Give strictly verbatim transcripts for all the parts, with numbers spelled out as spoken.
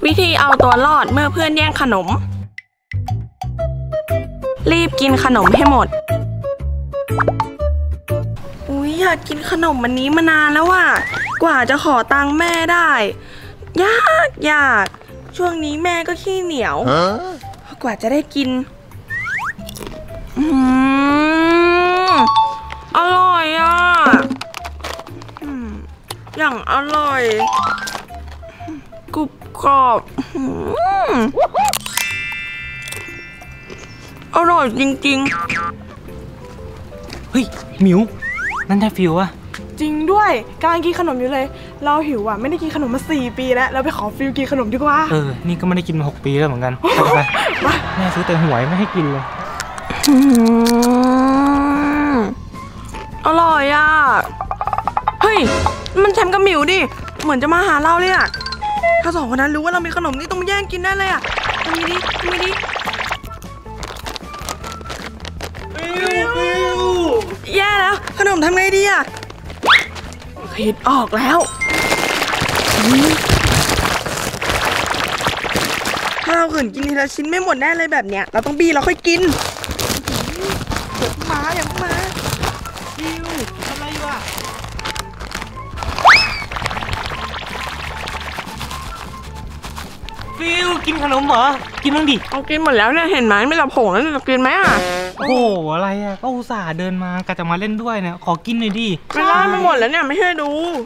วิธีเอาตัวรอดเมื่อเพื่อนแย่งขนมรีบกินขนมให้หมดอุ๊ยอยากกินขนมวันนี้มานานแล้วอ่ะกว่าจะขอตังค์แม่ได้ยากยากช่วงนี้แม่ก็ขี้เหนียวกว่าจะได้กินอืมอร่อยอ่ะอย่างอร่อยกรุบกรอบอร่อยจริงๆเฮ้ยหมิวนั่นใช่ฟิวอะจริงด้วยกำลังกินขนมอยู่เลยเราหิวอ่ะไม่ได้กินขนมมาสี่ปีแล้วเราไปขอฟิวกินขนมดีกว่าเออนี่ก็ไม่ได้กินมาหกปีแล้วเหมือนกันไปแม่ซื้อแต่หวยไม่ให้กินเลยอร่อยอ่ะเฮ้ยมันแชมป์กับหมิวดิเหมือนจะมาหาเราเลยอ่ะถ้าสองคนนั้นรู้ว่าเรามีขนมนี่ต้องมาแย่งกินได้เลยอ่ะทำไงดีทำไงดีแย่แล้วขนมทำไงดีอ่ะคิดออกแล้วถ้าเราขืนกินทีละชิ้นไม่หมดแน่เลยแบบเนี้ยเราต้องบี้เราค่อยกินอย่ามาอย่ามาฟิวทำไรวะฟิวกินขนมเหรอกินบ้างดิเอากินหมดแล้วเนี่ยเห็นไหมไม่หลับโผล่แล้วจะกินไหมอ่ะโอ้โหอะไรอ่ะก็อุตส่าห์เดินมากะจะมาเล่นด้วยเนี่ยขอกินหน่อยดิไม่ได้ไม่หมดแล้วเนี่ยไม่ให้ดู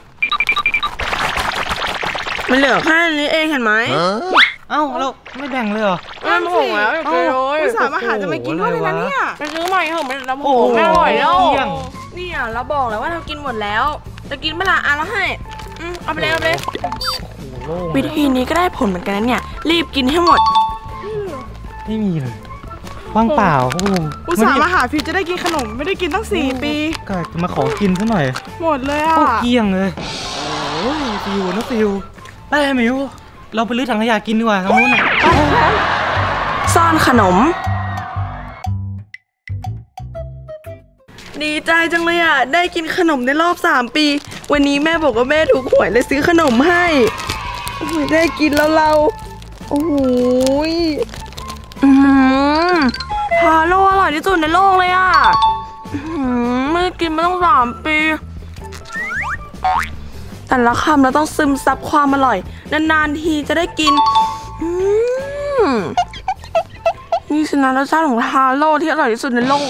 มันเหลือแค่นี้เองเห็นไหมเอ้าเราไม่แบ่งเลยเหรอไม่โผล่แล้วจะกินเลยอุตส่าห์มาหาจะมากินด้วยเลยนะเนี่ยไปซื้อใหม่เถอะมันเราโผล่ไม่อร่อยแล้วนี่อ่ะเราบอกแล้วว่าเรากินหมดแล้วจะกินเมื่อไหร่อ่ะเราให้เอาไปเลยเอาไปเลยวิธีนี้ก็ได้ผลเหมือนกันนะเนี่ยรีบกินให้หมดไม่มีเลยว่างเปล่าโอ้โหอุตส่าห์มาหาฟิวจะได้กินขนมไม่ได้กินตั้งสี่ปีก็จะมาขอกินซะหน่อยหมดเลยอ่ะเกลี้ยงเลยโอ้ยฟิวนะฟิวได้ไหมมิวเราไปรื้อถังขยะกินดีกว่าทางนู้นซ่อนขนมดีใจจังเลยอ่ะได้กินขนมในรอบสามปีวันนี้แม่บอกว่าแม่ถูกหวยเลยซื้อขนมให้โอ้ยได้กินแล้วเราโอ้โหฮาโลอร่อยที่สุดในโลกเลยอ่ะไม่ได้กินมาตั้งสามปีแต่ละคำเราต้องซึมซับความอร่อยนานๆทีจะได้กินนี่สินะรสชาติของฮาโลที่อร่อยที่สุดในโลก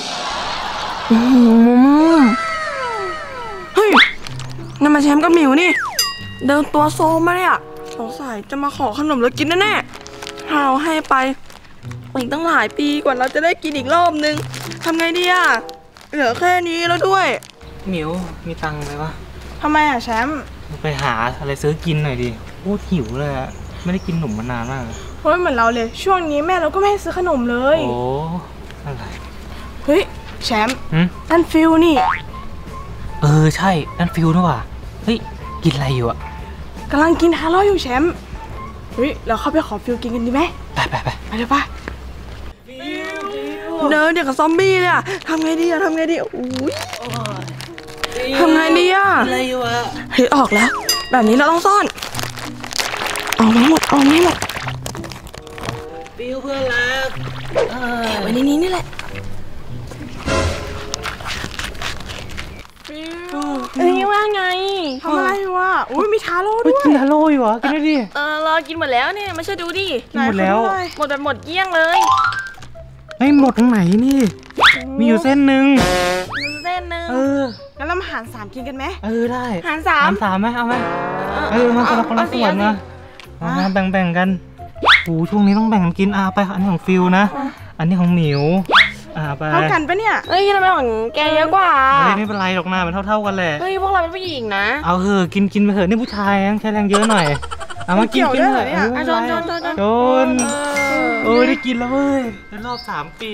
เฮ้ยนั่นมาแชมป์กับหมิวนี่เดินตัวโซมมาเลยอ่ะสงสัยจะมาขอขนมแล้วกินแน่ๆถ้าเราให้ไปอีกตั้งหลายปีกว่าเราจะได้กินอีกรอบนึงทำไงดีอ่ะเหลือแค่นี้แล้วด้วยหมิวมีตังค์ไหมวะทำไมอ่ะแชมป์ไปหาอะไรซื้อกินหน่อยดิโอ้หิวเลยอะไม่ได้กินขนมมานานมากเพราะเหมือนเราเลยช่วงนี้แม่เราก็ไม่ให้ซื้อขนมเลยโอ้อะไรเฮ้ยแชมป์นั่นฟิวนี่เออใช่นั่นฟิวด้วยว่ะเฮ้ยกินอะไรอยู่อะกำลังกินฮาโลอยู่แชมป์เฮ้ยเราเข้าไปขอฟิวกินกันดีไหมไปไปไปไปเลยป่ะเดินเดี๋ยวกับซอมบี้เลยอะทำไงดีอะทำไงดีอุ้ยทำไงดีอะอะไรอยู่อะเฮ้ยออกแล้วแบบนี้เราต้องซ่อนออกมาหมดออกมาหมดฟิวเพื่อนรักไว้ในนี้นี่แหละเอ้ยว่าไงทำอะไรวะอุ้ยมีชาโร่ด้วยกินชาโร่อยู่เหรอกินได้ดิเออเรากินหมดแล้วเนี่ยมาช่วยดูดิหมดแล้วหมดแบบหมดเกลี้ยงเลยไม่หมดตรงไหนนี่มีอยู่เส้นหนึ่งเส้นหนึ่งเอองั้นเรามาหารสามกินกันไหมเออได้หารสามหารสามไหมเอาไหมเออมาคนละคนละส่วนนะมาแบ่งแบ่งกันโอ้ช่วงนี้ต้องแบ่งกันกินอ่ะไปอันนี้ของฟิวนะอันนี้ของหมิวอ่าไปเท่ากันปะเนี่ยเฮ้ยทำไมของแกเยอะกว่าไม่เป็นไรหรอกนะมันเท่าเท่ากันแหละเฮ้ยพวกเราเป็นผู้หญิงนะเอาเถอะกินกินไปเถอะนี่ผู้ชายใช้แรงเยอะหน่อยเอามากินกินเถอะจนจนจนจนเออได้กินแล้วเว้ยในรอบสามปี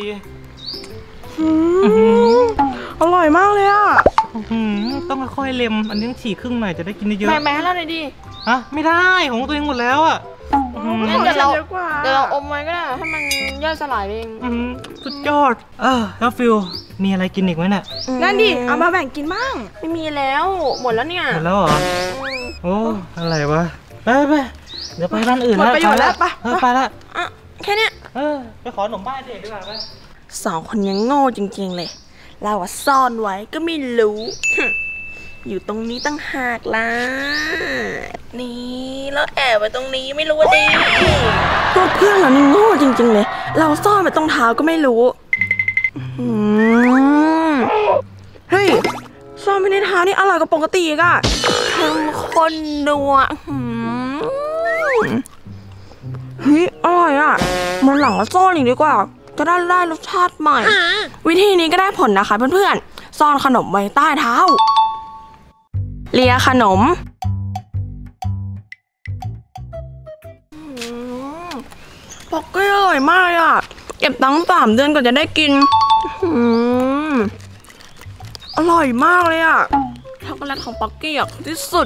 อร่อยมากเลยอ่ะต้องค่อยๆเล็มอันนี้ต้องฉีกครึ่งหน่อยจะได้กินเยอะแบ่งแบ่งให้เราหน่อยดิฮะไม่ได้ของตัวเองหมดแล้วอ่ะเดี๋ยวเราเดี๋ยวเราอมไว้ก็ได้ให้มันย่อยสลายเองสุดยอดเออแล้วฟิวมีอะไรกินอีกไหมเนี่ยนั่นดิเอามาแบ่งกินบ้างไม่มีแล้วหมดแล้วเนี่ยหมดแล้วเหรอโอ้อะไรวะไปไปเดี๋ยวไปบ้านอื่นแล้วหมดประโยชน์แล้วไปเออไปละอ่ะแค่เนี้ยเออไปขอขนมบ้านเด็กดีกว่าไปสองคนยังโง่จริงๆเลยเราอะซ่อนไว้ก็ไม่รู้ อยู่ตรงนี้ตั้งหากล่ะนี่แล้วแอบไว้ตรงนี้ไม่รู้ว่าดิพวกเพื่อนเรานี่โง่จริงๆเลยเราซ่อนไว้ตรงเท้าก็ไม่รู้อืมเฮ้ยซ่อนไว้ในเท้านี่อร่อยกว่าปกติอีกอะเข้มข้นนัวอืมเฮ้ยอร่อยอะมันหลังก็ซ่อนอีกดีกว่าจะได้ได้รสชาติใหม่ วิธีนี้ก็ได้ผลนะคะเพื่อนๆซ่อนขนมไว้ใต้เท้าเลียขนมปอกก็อร่อยมากอ่ะเก็บตังค์สามเดือนก่อนจะได้กินอร่อยมากเลยอ่ะช็อกโกแลตของป๊อกกี้อ่ะที่สุด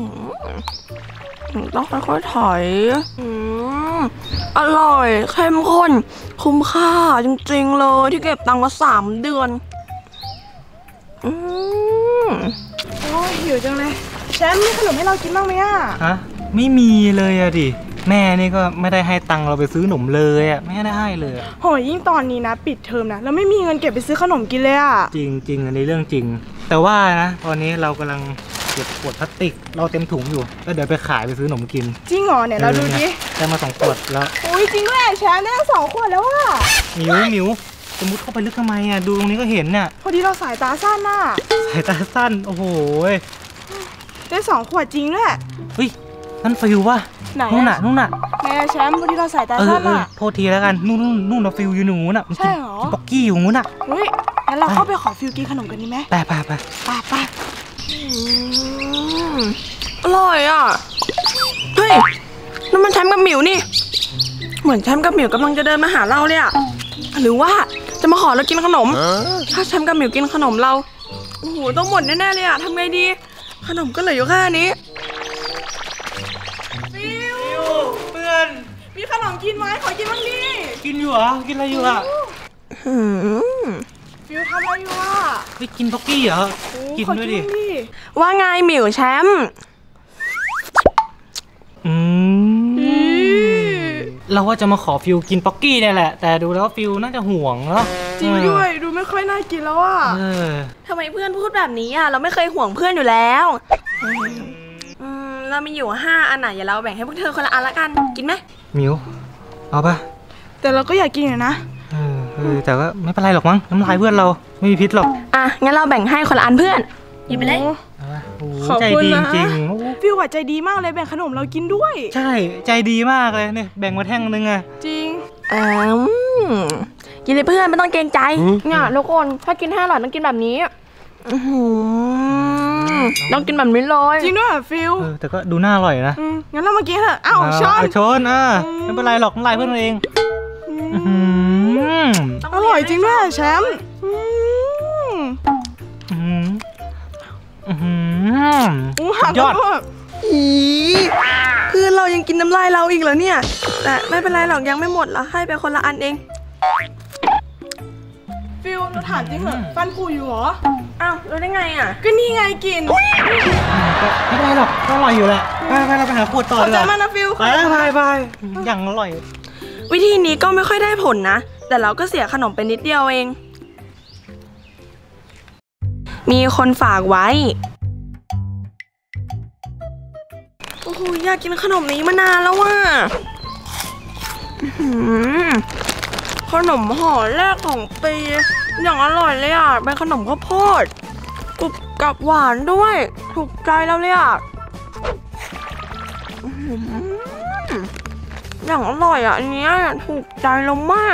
ต้องค่อยๆถอยอร่อยเข้มข้นคุ้มค่าจริงๆเลยที่เก็บตังค์มาสามเดือนอืมโอ้ยหิวจังเลยแชมป์มีขนมให้เรากินบ้างไหมอ่ะฮะไม่มีเลยอะดิแม่นี่ก็ไม่ได้ให้ตังค์เราไปซื้อขนมเลยอะไม่ได้ให้เลยอะโหยยิ่งตอนนี้นะปิดเทอมนะเราไม่มีเงินเก็บไปซื้อขนมกินเลยอ่ะจริงจริงอันนี้เรื่องจริง แต่ว่านะตอนนี้เรากำลังเก็บขวดพลาสติกเราเต็มถุงอยู่แล้วเดี๋ยวไปขายไปซื้อขนมกินจริงเหรอเนี่ยเราดูดิได้มาสองขวดแล้วโอ้ยจริงด้วยแชมป์ได้ทั้งสองขวดแล้วอ่ะหมิวหมิวสมมติเข้าไปลึกทำไมอะดูตรงนี้ก็เห็นเนี่ยพอดีเราสายตาสั้นน่ะสายตาสั้นโอ้โหได้สองขวดจริงด้วยเฮ้ยนั่นฟิววะไหนนู่นอะน่ะนู่นน่ะแม่แชมป์พอดีเราสายตาเออสั้นเออน่ะโทษทีแล้วกันนู่นนู่นนู่นน่ะฟิวอยู่หนูน่ะมันใช่กินเหรอกินป๊อกกี้อยู่นู้นน่ะเฮ้ยงั้นเราเข้าไปขอฟิวกินขนมกันดีไหมไปไปไปไปไปอร่อยอ่ะเฮ้ยนั่นมันแชมป์กับหมิวนี่เหมือนแชมป์กับหมิวกำลังจะเดินมาหาเราเลยอ่ะหรือว่าจะมาขอเรากินขนมถ้าแชมป์กับหมิวกินขนมเราโอ้โหต้องหมดแน่ๆเลยอ่ะทำไงดีขนมก็เหลืออยู่แค่นี้ฟิวเพื่อนมีขนมกินไหมขอกินบ้างดิกินอยู่เหรอกินอะไรอยู่อ่ะหืมฟิวทำอะไรอยู่อ่ะไปกินป๊อกกี้เหรอโอ้กินขอด้วยดิบ้างดิว่าไงหมิวแชมป์อืมเราว่าจะมาขอฟิวกินป๊อกกี้เนี่ยแหละ แต่ดูแล้วฟิวน่าจะห่วงเนาะจริงด้วยดูไม่ค่อยน่ากินแล้วอ่ะเออทำไมเพื่อนพูดแบบนี้อ่ะเราไม่เคยห่วงเพื่อนอยู่แล้วอืมเรามีอยู่ห้าอันไหนอย่าเราแบ่งให้พวกเธอคนละอันละกันกินไหมหมิวเอาปะแต่เราก็อยากกินอยู่นะเออเออแต่ก็ไม่เป็นไรหรอกมั้งน้ำลายเพื่อนเราไม่มีพิษหรอกอ่ะงั้นเราแบ่งให้คนละอันเพื่อนหยิบไปเลยเอาปะโอ้โหขอบใจคุณดีนะจริงๆโอ้ฟิวอะใจดีมากเลยแบ่งขนมเรากินด้วยใช่ใจดีมากเลยเนี่ยแบ่งมาแท่งนึงอะจริงอืมกินเลยเพื่อนไม่ต้องเกรงใจเนี่ยทุกคนถ้ากินห้าอร่อยต้องกินแบบนี้อื้อหือต้องกินแบบนี้เลยจริงด้วยเหรอฟิวเออแต่ก็ดูน่าอร่อยนะอืมงั้นเรามากินเถอะอ้าวช้อนเาช้อนอ่ะอืมไม่เป็นไรหรอกน้ำลายเพื่อนเราเองอืมอื้อหืออร่อยจริงด้วยอะแชมป์อืมอื้อหืออื้อหืออู้หักยอดแล้วอะอีเพื่อนเรายังกินน้ำลายเราอีกเหรอเนี่ยแต่ไม่เป็นไรหรอกยังไม่หมดเราให้ไปคนละอันเองฟิวเราถามจริงเหรอฟันผุอยู่เหรออ้าวรู้ได้ไงอ่ะก็นี่ไงกินก็ไม่เป็นไรหรอกก็อร่อยอยู่แหละไปไปเราไปหาขวดต่อขอบดีใจกว่ามากนะฟิวไปไปไปอย่างอร่อยวิธีนี้ก็ไม่ค่อยได้ผลนะแต่เราก็เสียขนมไปนิดเดียวเอง มีคนฝากไว้โอ้โหอยากกินขนมนี้มานานแล้วว่ะอื้อหือขนมห่อแรกของปีอย่างอร่อยเลยอ่ะเป็นขนมข้าวโพดกรุบกรับหวานด้วยถูกใจเราเลยอ่ะอื้อหืออย่างอร่อยอ่ะอันเนี้ยถูกใจเรามาก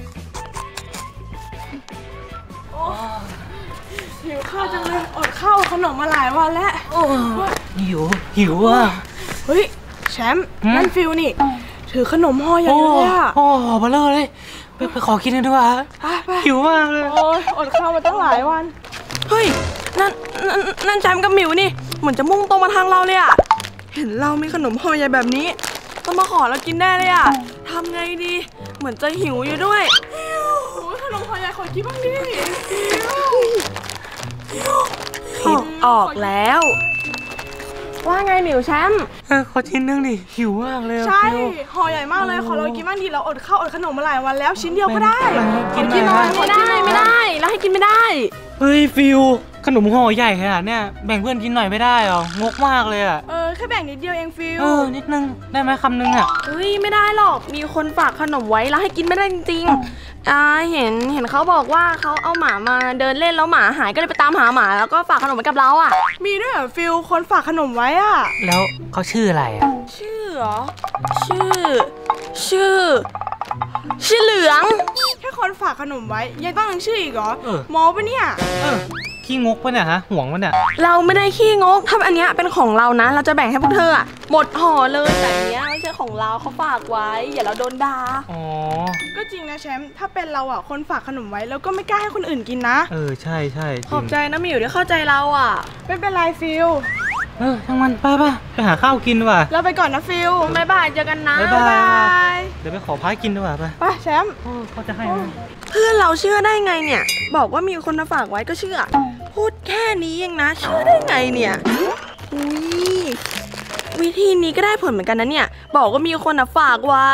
หิวข้าวจังเลยอดข้าวขนมมาหลายวันแล้วหิวหิวอ่ะเฮ้ยแชมป์หืมนั่นฟิวนี่ ถือขนมห่อใหญ่โอ้เลยอะโหเบลเลอเลยไปไปขอกินกันดีกว่าไปไปหิวมากเลยโอ้ยอดข้าวมาตั้งหลายวันเฮ้ยนั่นนั่นนั่นแชมป์กับหมิวนี่เหมือนจะมุ่งตรงมาทางเราเลยอ่ะเห็นเรามีขนมห่อใหญ่แบบนี้ต้องมาขอเรากินได้เลยอ่ะทำไงดีเหมือนจะหิวอยู่ด้วยโอ้ยขนมห่อใหญ่ขอกินบ้างดิคิดออกแล้วว่าไงหมิวแชมป์เออขอชิ้นนึงดิหิวมากเลยอะใช่ฟิวห่อใหญ่มากเลยขอเรากินบ้างดีเราอดข้าวอดขนมมาหลายวันแล้วชิ้นเดียวก็ได้แบ่งให้กินหน่อยขอกินหน่อยไม่ได้ไม่ได้แล้วให้กินไม่ได้เฮ้ยฟิวขนมห่อใหญ่ขนาดเนี้ยแบ่งเพื่อนกินหน่อยไม่ได้หรองกมากเลยอ่ะเออแค่แบ่งนิดเดียวเองฟิลเออนิดนึงได้ไหมคำนึงอ่ะเฮ้ยไม่ได้หรอกมีคนฝากขนมไว้แล้วให้กินไม่ได้จริงๆอ่าเห็นเห็นเขาบอกว่าเขาเอาหมามาเดินเล่นแล้วหมาหายก็เลยไปตามหาหมาแล้วก็ฝากขนมไว้กับเราอ่ะมีด้วยเหรอฟิลคนฝากขนมไว้อะแล้วเขาชื่ออะไรอ่ะชื่อเหรอชื่อ ชื่อ ชื่อเหลืองแค่คนฝากขนมไว้ยังต้องยังชื่ออีกเหรอเออโมปะเนี่ยเออขี้งกปะเนี่ยฮะห่วงปะเนี่ยเราไม่ได้ขี้งกถ้าอันเนี้ยเป็นของเรานะ เราจะแบ่งให้พวกเธออะหมดห่อเลยแต่อันเนี้ยไม่ใช่ของเราเขาฝากไว้อย่าเราโดนด่าอ๋อก็จริงนะแชมป์ถ้าเป็นเราอ่ะคนฝากขนมไว้แล้วก็ไม่กล้าให้คนอื่นกินนะเออใช่ใช่จขริอบงใจนะหมิวที่เข้าใจเราอ่ะไม่เป็นไรฟิลเออช่างมันไปไปไปหาข้าวกินดีกว่าเราไปก่อนนะฟิลบ๊ายบายเจอกันนะบ๊ายบายยเดี๋ยวไปขอพายกินดีกว่าไปไปแชมป์โอ้เขาจะให้ไหมเพื่อนเราเชื่อได้ไงเนี่ย บอกว่ามีคนมาฝากไว้ก็เชื่อ พูดแค่นี้เองนะ เชื่อได้ไงเนี่ยอุ้ยวิธีนี้ก็ได้ผลเหมือนกันนะเนี่ย บอกว่ามีคนอะฝากไว้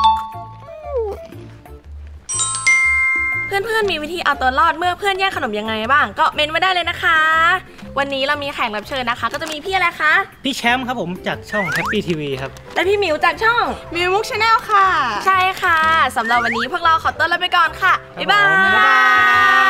เพื่อนๆมีวิธีเอาตัวรอดเมื่อเพื่อนแย่งขนมยังไงบ้าง ก็เมนไว้ได้เลยนะคะ วันนี้เรามีแขกรับเชิญนะคะ ก็จะมีพี่อะไรคะพี่แชมป์ครับผมจากช่อง Happy ที วี ครับและพี่หมิวจากช่องมิวมุกชาแนลค่ะใช่ค่ะสำหรับวันนี้พวกเราขอตัวลาไปก่อนค่ะ บ๊ายบาครับผมบ๊ายบายย